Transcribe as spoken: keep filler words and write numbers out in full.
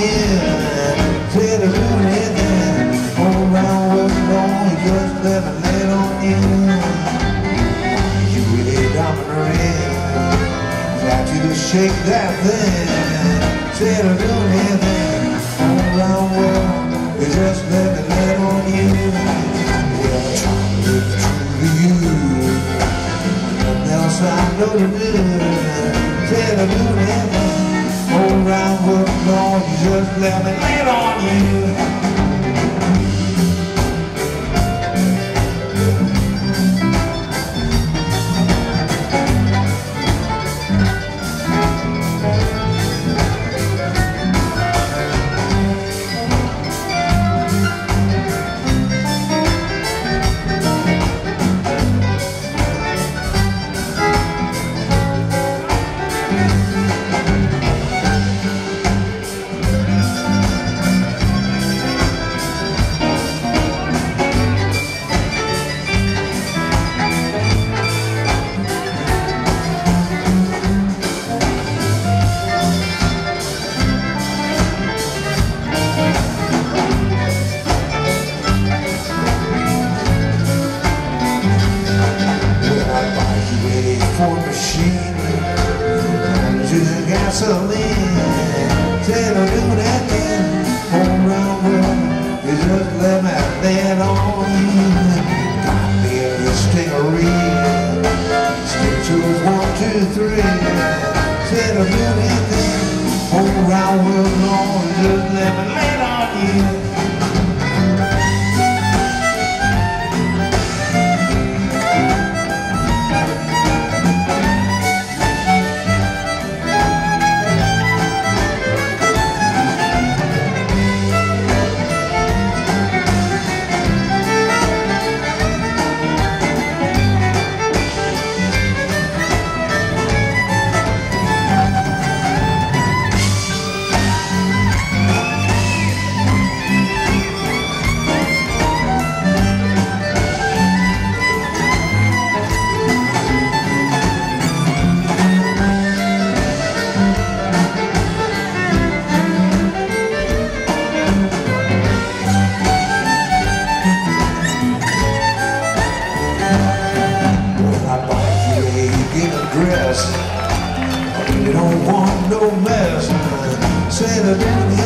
you. Instead of doing anything, all around working on you, just let me let on you. You really diamond ring, got you to shake that thing. Instead of doing anything, all around world, you just let me let on you. Well, I'm trying to live true to you, nothing else I know to do. Instead of doing anything, all around world, Lord, you just let me let on you. Gasoline, instead of doing that thing, all around world, you just let me land on you. Got me a stingery, stick to one, two, three. Instead of doing anything, all around world, Lord, just let me land on you. Dress, you don't want no mess. Instead of doing